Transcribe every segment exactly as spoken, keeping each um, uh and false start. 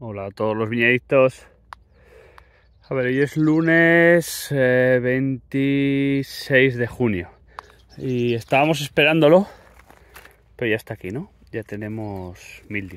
Hola a todos los viñadictos. A ver, hoy es lunes eh, veintiséis de junio y estábamos esperándolo, pero ya está aquí, ¿no? Ya tenemos mildiu.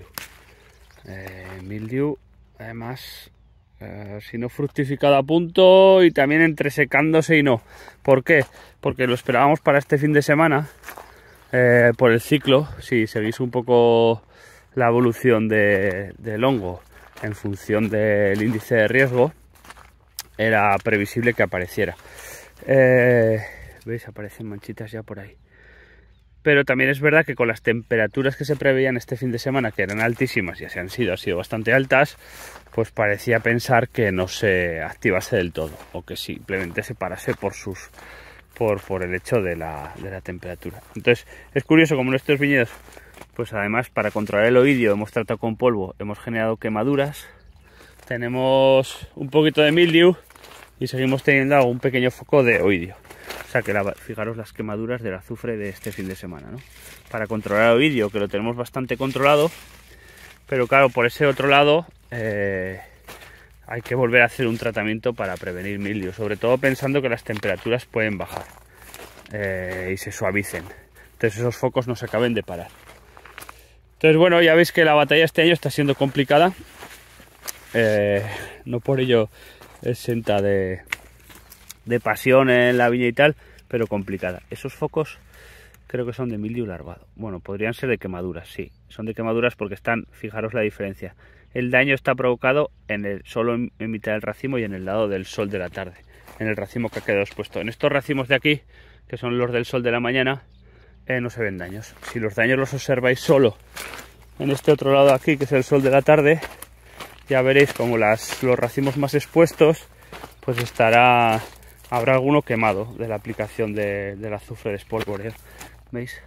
Eh, mildiu, además, eh, si no fructificado a punto y también entresecándose y no. ¿Por qué? Porque lo esperábamos para este fin de semana, eh, por el ciclo. Si seguís un poco la evolución de, del hongo en función del índice de riesgo, era previsible que apareciera. Eh, ¿Veis? Aparecen manchitas ya por ahí. Pero también es verdad que con las temperaturas que se preveían este fin de semana, que eran altísimas, ya se han sido, han sido bastante altas, pues parecía pensar que no se activase del todo, o que simplemente se parase por sus por, por el hecho de la, de la temperatura. Entonces es curioso como en estos viñedos, pues además para controlar el oidio hemos tratado con polvo, hemos generado quemaduras, tenemos un poquito de mildiu y seguimos teniendo un pequeño foco de oidio. O sea que la, fijaros las quemaduras del azufre de este fin de semana, ¿no? Para controlar el oidio, que lo tenemos bastante controlado, pero claro, por ese otro lado eh, hay que volver a hacer un tratamiento para prevenir mildiu, sobre todo pensando que las temperaturas pueden bajar eh, y se suavicen, entonces esos focos no se acaben de parar. Entonces bueno, ya veis que la batalla este año está siendo complicada, eh, no por ello exenta de, de pasión en la viña y tal, pero complicada. Esos focos creo que son de mildiu larvado. Bueno, podrían ser de quemaduras, sí, son de quemaduras porque están, fijaros la diferencia. El daño está provocado en el, solo en, en mitad del racimo y en el lado del sol de la tarde, en el racimo que ha quedado expuesto. En estos racimos de aquí, que son los del sol de la mañana, eh, no se ven daños. Si los daños los observáis solo en este otro lado aquí, que es el sol de la tarde, ya veréis como las, los racimos más expuestos, pues estará, habrá alguno quemado de la aplicación de, del azufre de espolvorear. ¿Veis?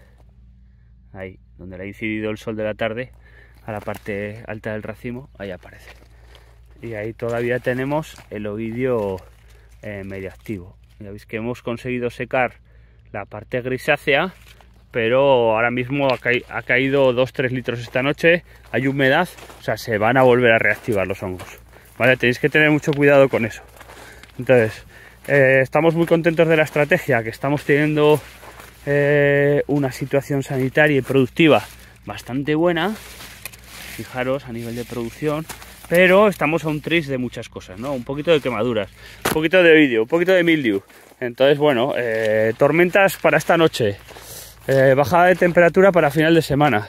Ahí, donde le ha incidido el sol de la tarde, a la parte alta del racimo, ahí aparece. Y ahí todavía tenemos el oidio eh, medio activo. Ya veis que hemos conseguido secar la parte grisácea, pero ahora mismo ha, ca ha caído dos tres litros esta noche, hay humedad, o sea, se van a volver a reactivar los hongos, ¿vale? Tenéis que tener mucho cuidado con eso. Entonces, eh, estamos muy contentos de la estrategia, que estamos teniendo eh, una situación sanitaria y productiva bastante buena, fijaros, a nivel de producción, pero estamos a un tris de muchas cosas, ¿no? Un poquito de quemaduras, un poquito de oidio, un poquito de mildiu. Entonces, bueno, eh, tormentas para esta noche. Eh, bajada de temperatura para final de semana.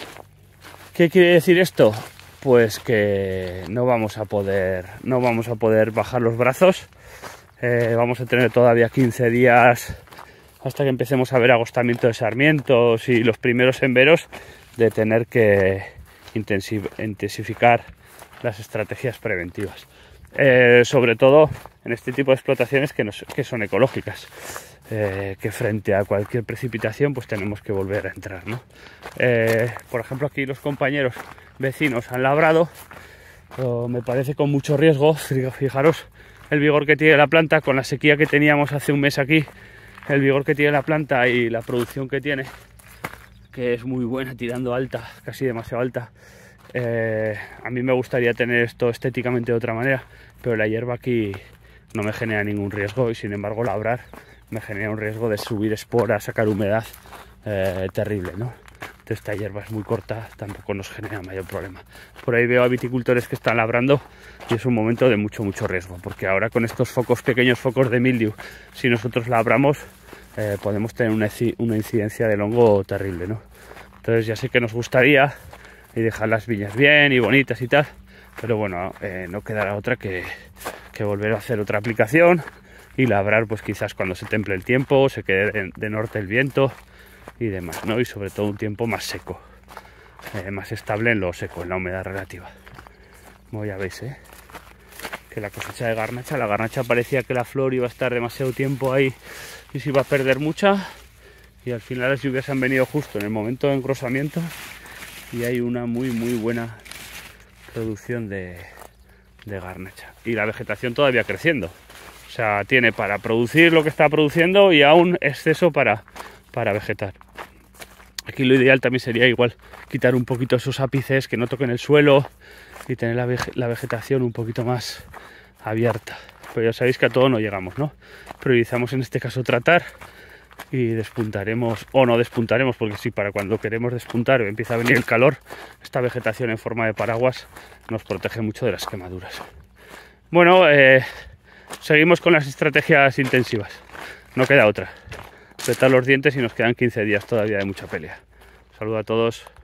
¿Qué quiere decir esto? Pues que no vamos a poder, no vamos a poder bajar los brazos. Eh, vamos a tener todavía quince días hasta que empecemos a ver agostamiento de sarmientos y los primeros emberos, de tener que intensificar las estrategias preventivas. Eh, sobre todo en este tipo de explotaciones que, nos, que son ecológicas. Eh, que frente a cualquier precipitación pues tenemos que volver a entrar, ¿no? Eh, por ejemplo, aquí los compañeros vecinos han labrado, pero me parece con mucho riesgo. Fijaros el vigor que tiene la planta con la sequía que teníamos hace un mes aquí, el vigor que tiene la planta y la producción que tiene, que es muy buena, tirando alta, casi demasiado alta. Eh, a mí me gustaría tener esto estéticamente de otra manera, pero la hierba aquí no me genera ningún riesgo y sin embargo labrar me genera un riesgo de subir esporas, sacar humedad eh, terrible, ¿no? Entonces esta hierba es muy corta, tampoco nos genera mayor problema. Por ahí veo a viticultores que están labrando y es un momento de mucho, mucho riesgo, porque ahora con estos focos, pequeños focos de mildiu, si nosotros labramos, eh, podemos tener una, una incidencia del hongo terrible, ¿no? Entonces ya sé que nos gustaría y dejar las viñas bien y bonitas y tal, pero bueno, eh, no quedará otra que, que volver a hacer otra aplicación y labrar pues quizás cuando se temple el tiempo, se quede de, de norte el viento y demás, ¿no? Y sobre todo un tiempo más seco, eh, más estable en lo seco, en la humedad relativa. Como ya veis, ¿eh? Que la cosecha de garnacha, la garnacha parecía que la flor iba a estar demasiado tiempo ahí y se iba a perder mucha, y al final las lluvias han venido justo en el momento de engrosamiento y hay una muy muy buena producción de, de garnacha y la vegetación todavía creciendo. O sea, tiene para producir lo que está produciendo y aún exceso para, para vegetar. Aquí lo ideal también sería igual quitar un poquito esos ápices, que no toquen el suelo, y tener la, vege la vegetación un poquito más abierta. Pero ya sabéis que a todo no llegamos, ¿no? Priorizamos en este caso tratar y despuntaremos, o no despuntaremos, porque si para cuando queremos despuntar o empieza a venir el calor, esta vegetación en forma de paraguas nos protege mucho de las quemaduras. Bueno, eh, seguimos con las estrategias intensivas, no queda otra. Apretar los dientes y nos quedan quince días todavía de mucha pelea. Saludos a todos.